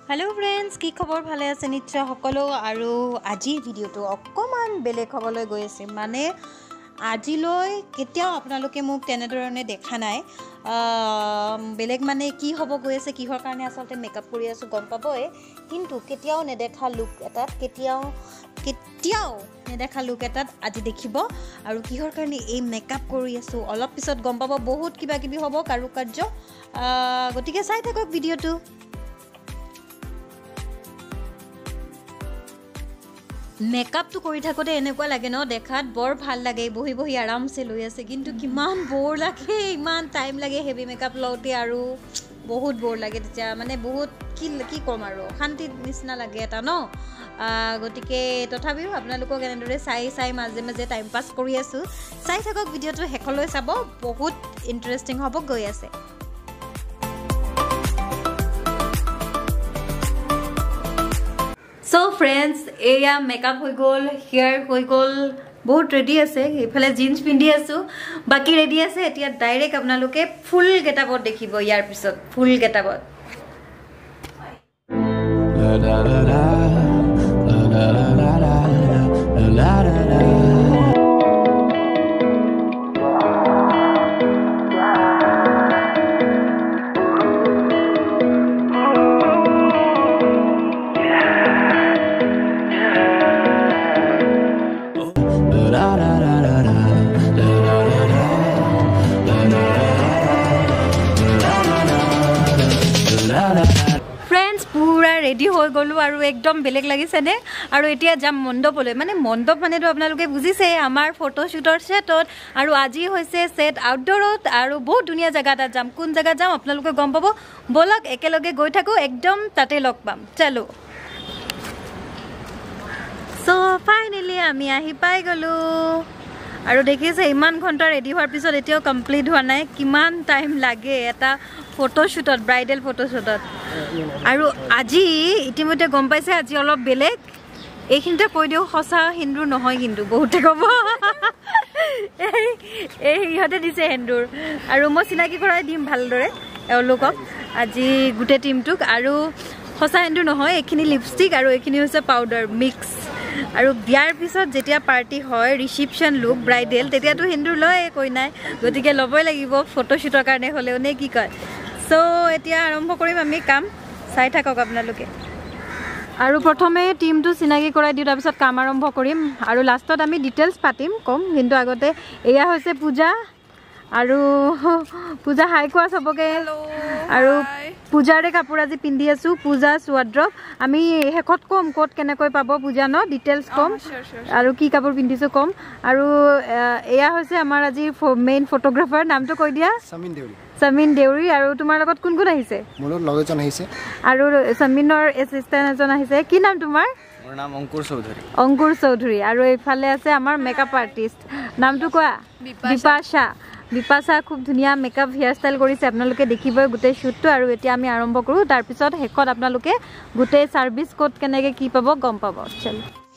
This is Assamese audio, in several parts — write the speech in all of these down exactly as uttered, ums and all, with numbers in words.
हेलो फ्रेंड्स की खबर भाले আছে নিশ্চয় সকলো আৰু আজি ভিডিওটো অকমান বেলেগ খবলৈ গৈ আছে মানে আজিলৈ কেতিয়াও আপোনালোকে মোক তেনেধৰণে দেখা নাই বেলেগ মানে কি হ'ব গৈ আছে কিহৰ কাৰণে আসলতে মেকআপ কৰি আছো গম পাবই কিন্তু কেতিয়াও নেদেখা লুক এটাত কেতিয়াও কেতিয়াও নেদেখা লুক এটাত আজি দেখিব আৰু কিহৰ কাৰণে এই মেকআপ কৰি আছো অলপ পিছত গম পাব বহুত কিবা কিবি হ'ব কাৰুকাৰ্য গতিকে চাই থাকক ভিডিওটো मेकअप तो কৰি থাকতে এনেকুৱা লাগে ন দেখাত বৰ ভাল লাগে বহি বহি আৰাম সে লৈ আছে কিন্তু কিমান বৰ লাগে ইমান টাইম লাগে হেভি মেকআপ লওতে আৰু বহুত বৰ লাগে তেতিয়া মানে বহুত কি কি কম আৰু শান্তি নিচিনা লাগে এটা ন গটিকে তথাপিও আপোনালোকক এনেদৰে চাই চাই মাজে মাজে টাইম পাস কৰি আছো চাই থাকক ভিডিওটো হেকলৈ চাব বহুত ইন্টাৰেষ্টিং হ'ব গৈ আছে So friends, eya makeup hoi gol, hair hoi gol, bahut ready ase. Ephale jeans pindi asu, baki ready ase. Etia direct apnaloke full getupot dekhibo yar pisot, full getupot. La la la la, la la la la, la la la. Friends पूरा रेडी हो गलो और एकदम बेलेग लागिसे ने और एटिया जाम मंडपले माने मंडप माने तो आपनालोके बुझिसे आमार फोटोशूटर सेटत और आजि होइसे सेट आउटडोरत और बहुत दुनिया जगह जाम कोन जगह जाम आपनालोके गम पाबो बोलक एकेलगे गई थाको एकदम ताते लग पाम चलो सो फाइनली आमी आही पाइ गलो और देखिसे इमान घंटा रेडी होৱাৰ পিছত এতিয়াও কমপ্লিট হোৱা নাই কিমান টাইম লাগে এটা ফটোশুটত ব্ৰাইডাল ফটোশুটত আৰু আজি ইতিমধ্যে গম পাইছে আজি অলপ বেলেগ এইখিনতে কৈ দিও খসা হিন্দুৰ নহয় কিন্তু বহুতে কব এই এই ইহতে দিছে হিন্দুৰ আৰু মই চিনাকি কৰাই দিম ভালদৰে এওঁলোকক আজি গুটে টিমটোক আৰু খসা হিন্দুৰ নহয় এইখিনি লিপষ্টিক আৰু এইখিনি হৈছে পাউডাৰ মিক্স আৰু বিয়াৰ পিছত যেতিয়া পাৰ্টি হয় ৰিসেপশন লুক ব্ৰাইডাল তেতিয়া তো হিন্দুৰ লয় কই নাই গতিকে লবই লাগিব ফটোশুটৰ কাৰণে হলেও নে কি কয় সো এতিয়া আৰম্ভ কৰিম আমি কাম চাই থাকক আপোনালোকে আৰু প্ৰথমে টিমটো চিনাকি কৰাই দিও তাৰ পিছত কাম আৰম্ভ কৰিম আৰু লাষ্টত আমি ডিটেইলছ পাতিম কম কিন্তু আগতে এয়া হৈছে পূজা আৰু পূজা হাই কোৱা সবকে আৰু পূজাৰে কাপোৰ আজি পিন্ধি আছো পূজা ওয়াৰ্ড্ৰব আমি হেকত কম কোট কেনেকৈ পাব পূজা ন ডিটেইলছ কম আৰু কি কাপোৰ পিন্ধিছো কম আৰু এয়া হৈছে আমাৰ আজি মেইন ফটোগ্ৰাফাৰ নামটো কৈ দিয়া সমিন দেউৰী সমিন দেউৰী আৰু তোমাৰ লগত কোন কোন আহিছে মোৰ লগজন আহিছে আৰু সমিনৰ এসিস্ট্যান্ট এজন আহিছে কি নাম তোমাৰ মোৰ নাম অংকুৰ চৌধুৰী অংকুৰ চৌধুৰী আৰু এইফালে আছে আমাৰ মেকআপ আৰ্টিষ্ট নামটো কোৱা বিপাশা বিপাশা খুব ধুনিয়া মেকআপ হেয়াৰ ষ্টাইল কৰিছে আপোনালোকে দেখিবই গুটে শুটটো আৰু এতিয়া আমি আৰম্ভ কৰো তাৰ পিছত হেকত আপোনালোকে গুটে সাৰ্ভিস কোড কেনেকে কি পাব গম পাব চল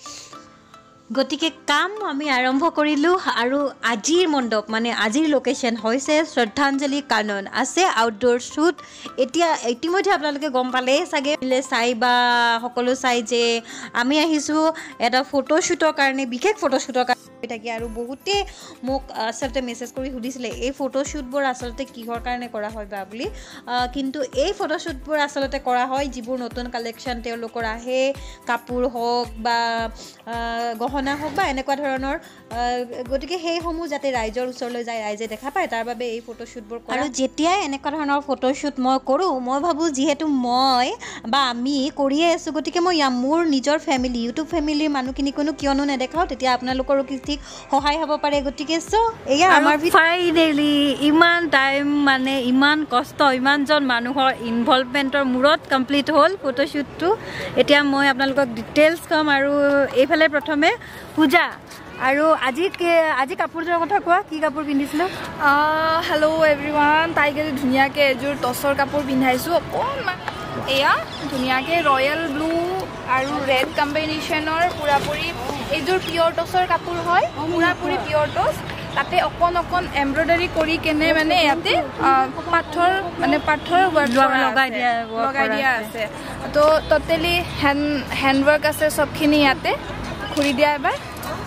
গতিকে কাম আমি আৰম্ভ কৰিলো আৰু আজিৰ মণ্ডপ মানে আজিৰ লোকেশন হৈছে শ্ৰদ্ধাঞ্জলি কানন আছে আউটডোৰ শুট এতিয়া ইতিমধ্যে আপোনালোকে গম পালে সাগে চাই বা সকলো চাই যে আমি আহিছো এটা ফটোশুটৰ কাৰণে বিশেষ ফটোশুটৰ থাকে আৰু বহুতে মোক আসলতে মেসেজ কৰি সুধিছিলে এই ফটোশুটবোৰ আসলতে কিহৰ কাৰণে কৰা হয় বা বুলি কিন্তু এই ফটোশুটবোৰ আসলতে কৰা হয় যিবোৰ নতুন কালেকশন তেওঁলোকৰ আহে কাপোৰ হওক বা গহনা হওক বা এনেকুৱা ধৰণৰ গতিকে সেই সমূহ যাতে ৰাইজৰ ওচৰলৈ যায় ৰাইজে দেখা পায় তাৰ বাবে এই ফটোশুটবোৰ কৰা আৰু যেতিয়া এনেকুৱা ধৰণৰ ফটোশুট মই কৰো মই ভাবো যেহেতু মই বা আমি কৰিয়ে আছো গতিকে মই মোৰ নিজৰ ফ্যামিলি ইউটিউব ফ্যামিলিৰ মানুহখিনি কোনো কিয়নো নেদেখাও তেতিয়া আপোনালোকৰ কি ঠিক সহায় হ'ব পাৰে গতিকে সো এয়া আমাৰ ফাইনালি ইমান টাইম মানে ইমান কষ্ট ইমানজন মানুহৰ ইনভলভমেন্টৰ মূৰত কমপ্লিট হ'ল ফটোশুটটো এতিয়া মই আপোনালোকক ডিটেইলছ কম আৰু এইফালে প্ৰথমে পূজা আৰু আজি আজি কাপোৰজোৰ কথা কোৱা কি কাপোৰ পিন্ধিছিলো হেল্ল' এভৰিৱান তাইকে ধুনীয়াকৈ এযোৰ টছৰ কাপোৰ পিন্ধাইছোঁ অকণমান এয়া ধুনীয়াকৈ ৰয়েল ব্লু আৰু ৰেড কম্বিনেশ্যনৰ পুৰাপুৰি এইযোৰ পিয়ৰ টছৰ কাপোৰ হয় পুৰাপুৰি পিয়ৰ টছ তাতে অকণ অকণ এমব্ৰইডাৰী কৰি কেনে মানে ইয়াতে পাথৰ মানে পাথৰ ৱৰ্ক লগাই দিয়া লগাই দিয়া আছে তো টোটেলি হেণ্ড হেণ্ড ৱৰ্ক আছে সবখিনি ইয়াতে ঘূৰি দিয়া এবাৰ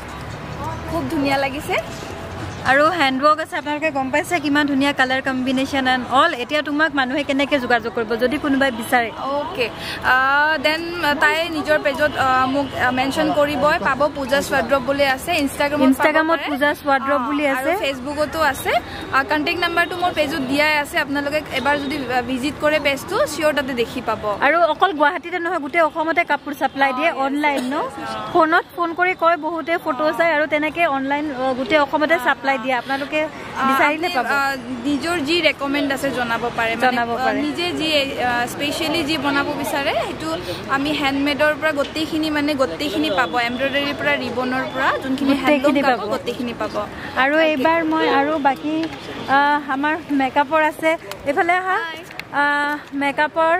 খুব ধুনীয়া লাগিছে আৰু হ্যান্ডৱৰ্ক আছে আপোনালোকে গম পাইছে কিমান ধুনীয়া কালাৰ কম্বিনেশন এন্ড অল এতিয়া তোমাক মানুহে কেনেকে যোগাযোগ কৰিব যদি কোনোবাই বিচাৰে ওকে দেন তাই নিজৰ পেজত মোক মেনশন কৰিবই পাব পূজা স্ৱাদ্ৰব বুলি আছে ইনষ্টাগ্ৰামত ইনষ্টাগ্ৰামত পূজা স্ৱাদ্ৰব বুলি আছে আৰু ফেসবুকতো আছে কন্টাক্ট নাম্বাৰটো মোৰ পেজত দিয়াই আছে আপোনালোকে এবাৰ যদি ভিজিট কৰে পেজটো সিওৰ তাতে দেখি পাব আৰু অকল গুৱাহাটীতে নহয় গোটেই অসমতে কাপোৰ সাপ্লাই দিয়ে অনলাইন ন ফোনত ফোন কৰি কয় বহুতে ফটো চাই আৰু তেনেকে অনলাইন গোটেই অসমতে সাপ্লাই দিয়া আপোনালোকে বিচাৰিলে পাব নিজৰ যি ৰেকমেন্ড আছে জনাব পাৰে মানে নিজে যি স্পেশালি যি বনাব বিচাৰে হেতু আমি হ্যান্ডমেডৰ পৰা গতেখিনি মানে গতেখিনি পাব এমব্ৰইডাৰীৰ পৰা ৰিবনৰ পৰা যোনখিনি হ্যান্ডলুম পাব গতেখিনি পাব আৰু এইবাৰ মই আৰু বাকি আমাৰ মেকআপৰ আছে এফালে হা মেকআপৰ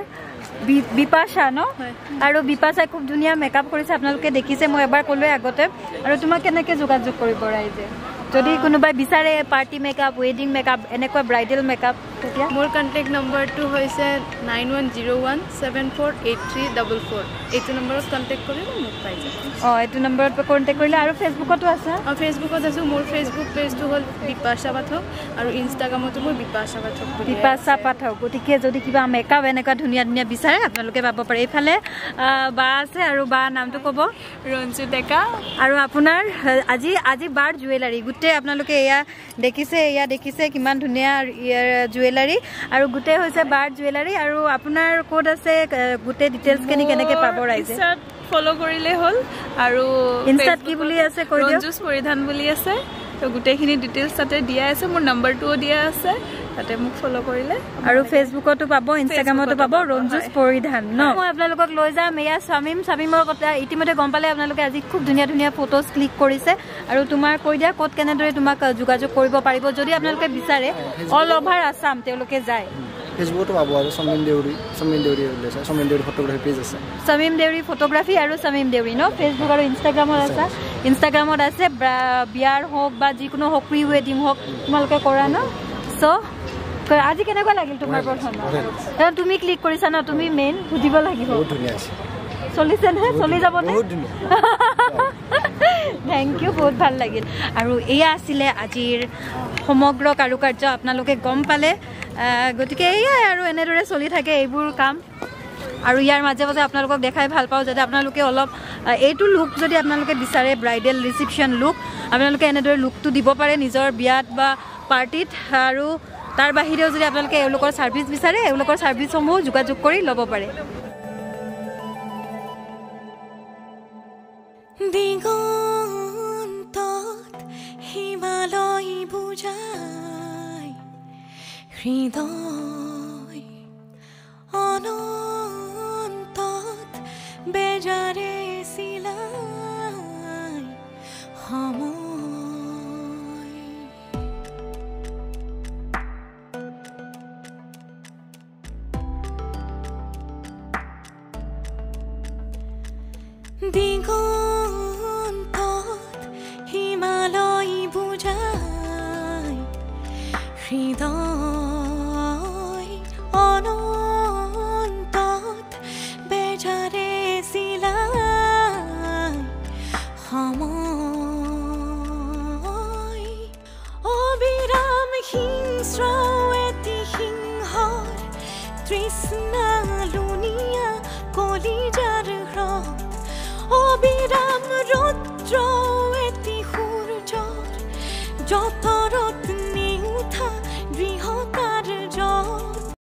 বিপাশা ন আৰু বিপাশা খুব ধুনীয়া মেকআপ কৰিছে আপোনালোকে দেখিছে মই এবাৰ কলোৱে আগতে আৰু তোমাক কেনেকে যোগাযোগ কৰিব ৰাইজে যদি কোনোবাই বিচাৰে পাৰ্টি মেকআপ ওয়েডিং মেকআপ এনেকুৱা ব্ৰাইডাল মেকআপ তেতিয়া মোৰ কন্টাক্ট নম্বৰটো হৈছে nine one zero' one seven four eight three double four এইটো নম্বৰত কন্টাক্ট কৰিলে মোক পাই যাব অঁ এইটো নম্বৰত কন্টাক্ট কৰিলে আৰু ফেচবুকতো আছে অঁ ফেচবুকত আছোঁ মোৰ ফেচবুক পেজটো হ'ল বিপাশা পাঠক আৰু ইনষ্টাগ্ৰামতো মোৰ বিপাশা পাঠক বিপাশা পাঠক গতিকে যদি কিবা মেকআপ এনেকুৱা ধুনীয়া ধুনীয়া বিচাৰে আপোনালোকে পাব পাৰে এইফালে বা আছে আৰু বা নামটো ক'ব ৰঞ্জু ডেকা আৰু আপোনাৰ আজি আজি বাৰ জুৱেলাৰী গোটেই আপোনালোকে এয়া দেখিছে এয়া দেখিছে কিমান ধুনীয়া জুৱেলাৰী আৰু গোটেই হৈছে বাৰ জুৱেলাৰী আৰু আপোনাৰ ক'ত আছে গোটেই ডিটেইলছখিনি কেনেকৈ পাব ৰাইজে ফলো কৰিলে হ'ল আৰু ইনষ্টাত কি বুলি আছে কৈ দিয়ক ৰঞ্জুছ পৰিধান বুলি আছে তো গোটেইখিনি ডিটেইলছ তাতে দিয়া আছে মোৰ নম্বৰটোও দিয়া আছে তাতে মোক ফলো কৰিলে আৰু ফেচবুকতো পাব ইনষ্টাগ্ৰামতো পাব ৰঞ্জুছ পৰিধান ন মই আপোনালোকক লৈ যাম এয়া স্বামীম স্বামীমৰ কথা ইতিমধ্যে গম পালে আপোনালোকে আজি খুব ধুনীয়া ধুনীয়া ফটোজ ক্লিক কৰিছে আৰু তোমাৰ কৈ দিয়া ক'ত কেনেদৰে তোমাক যোগাযোগ কৰিব পাৰিব যদি আপোনালোকে বিচাৰে অল অভাৰ আছাম তেওঁলোকে যায় ফেসবুকতো পাব আৰু সমীম দেউৰী সমীম দেউৰী আছে সমীম দেউৰী ফটোগ্ৰাফি পেজ আছে সমীম দেউৰী ফটোগ্ৰাফি আৰু সমীম দেউৰী ন ফেচবুক আৰু ইনষ্টাগ্ৰামত আছে ইনষ্টাগ্ৰামত আছে বিয়াৰ হওক বা যিকোনো হওক প্ৰি ৱেডিং হওক তোমালোকে কৰা ন চ' আজি কেনেকুৱা লাগিল তোমাৰ প্ৰথম তুমি ক্লিক কৰিছা ন তুমি মেইন সুধিব লাগিব বহুত ধুনীয়া আছে চলিছে নে চলি যাব নে বহুত ধুনীয়া থেংক ইউ বহুত ভাল লাগিল আৰু এয়া আছিলে আজিৰ সমগ্ৰ কাৰুকাৰ্য আপোনালোকে গম পালে গতিকে এয়াই আৰু এনেদৰে চলি থাকে এইবোৰ কাম আৰু ইয়াৰ মাজে মাজে আপোনালোকক দেখাই ভাল পাওঁ যাতে আপোনালোকে অলপ এইটো লুক যদি আপোনালোকে বিচাৰে ব্ৰাইডেল ৰিচিপশ্যন লুক আপোনালোকে এনেদৰে লুকটো দিব পাৰে নিজৰ বিয়াত বা পাৰ্টিত আৰু তাৰ বাহিৰেও যদি আপোনালোকে এওঁলোকৰ ছাৰ্ভিচ বিচাৰে এওঁলোকৰ ছাৰ্ভিচসমূহ যোগাযোগ কৰি ল'ব পাৰে দিগন্তত হিমালয় বুজাই হৃদয় অনন্তত বেজাৰে চিলাই সময় দিগন্তত হিমালয় বুজাই হৃদয় অনন্তত বেজাৰে চিলাই সময় অবিৰাম হিংস্ৰ এটি সিংহৰ তৃষ্ণা লুনিয়া কলিজাৰ হ্ৰদ অবিৰাম ৰুদ্ৰ এটি সূৰ্যৰ যত